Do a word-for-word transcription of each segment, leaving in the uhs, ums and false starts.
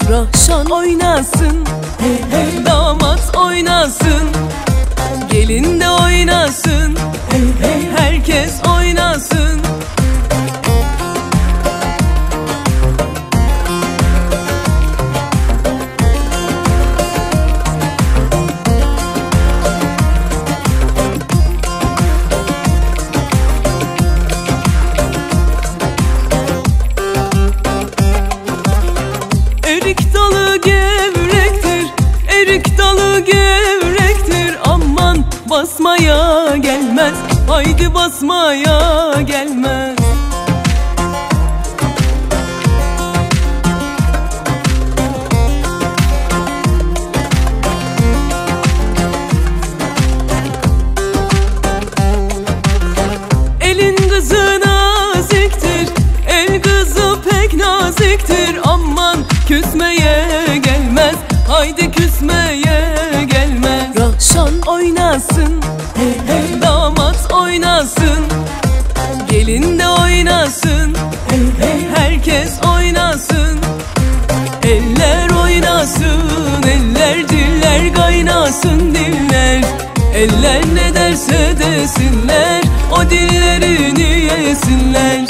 Rahşan oynasın, hey hey. Damat oynasın, gelin de oynasın, hey hey. Herkes oynasın. Erik dalı gevrektir, erik dalı gevrektir. Aman basmaya gelmez, haydi basmaya gelmez. Elin kızı naziktir, el kızı pek naziktir. Aman küsmeye gelmez, haydi küsmeye gelmez. Rahşan oynasın, hey hey. Damat oynasın, gelin de oynasın, hey hey. Herkes oynasın. Eller oynasın, eller diller kaynasın diller. Eller ne derse desinler, o dillerini yesinler.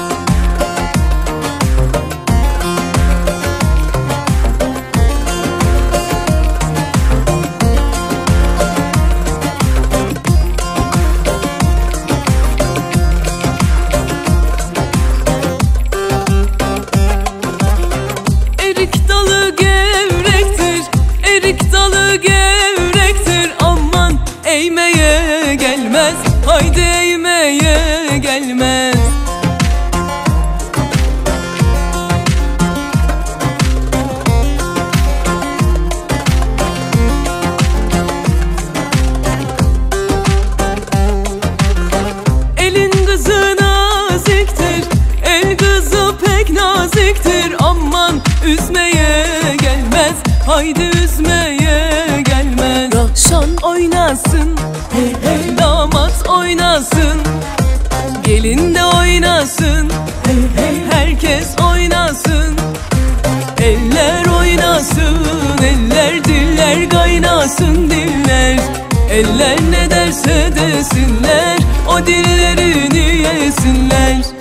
Erik dalı gevrektir, erik dalı gevrektir. Aman eğmeye gelmez, haydi eğmeye gelmez. Elin kızı naziktir, el kızı pek naziktir. Aman üzmeye gelmez, haydi üzmeye gelmez. Rahşan oynasın, hey hey. Damat oynasın, gelin de oynasın, hey hey. Herkes oynasın. Eller oynasın, eller diller kaynasın diller. Eller ne derse desinler, o dillerini yesinler.